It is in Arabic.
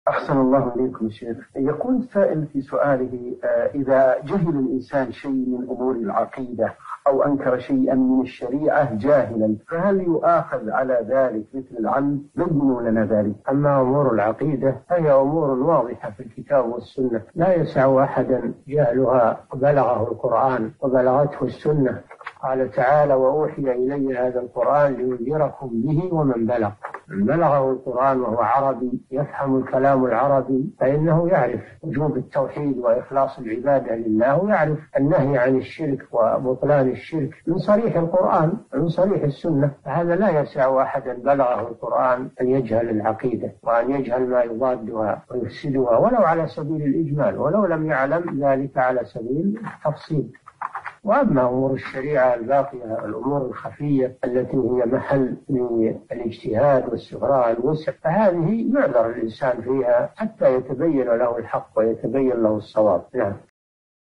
أحسن الله إليكم شيخ. يقول السائل في سؤاله: إذا جهل الإنسان شيء من أمور العقيدة أو أنكر شيئا من الشريعة جاهلا، فهل يؤاخذ على ذلك مثل العمد؟ بينوا لنا ذلك. أما أمور العقيدة هي أمور واضحة في الكتاب والسنة، لا يسع أحدا جهلها. بلغه القرآن وبلغته السنة. قال تعالى: وأوحي إلي هذا القرآن لينذركم به ومن بلغ. من بلغه القرآن وهو عربي يفهم الكلام العربي فإنه يعرف وجوب التوحيد وإخلاص العبادة لله، ويعرف النهي عن الشرك وبطلان الشرك من صريح القرآن من صريح السنة. فهذا لا يسع أحدا بلغه القرآن أن يجهل العقيدة وأن يجهل ما يضادها ويفسدها، ولو على سبيل الإجمال، ولو لم يعلم ذلك على سبيل التفصيل. وأما أمور الشريعة الباقية، الأمور الخفية التي هي محل للاجتهاد واستفراغ الوسع، فهذه يعذر الإنسان فيها حتى يتبين له الحق ويتبين له الصواب. نعم.